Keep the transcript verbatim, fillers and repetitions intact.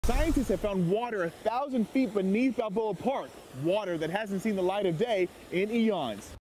Scientists have found water a thousand feet beneath Balboa Park, water that hasn't seen the light of day in eons.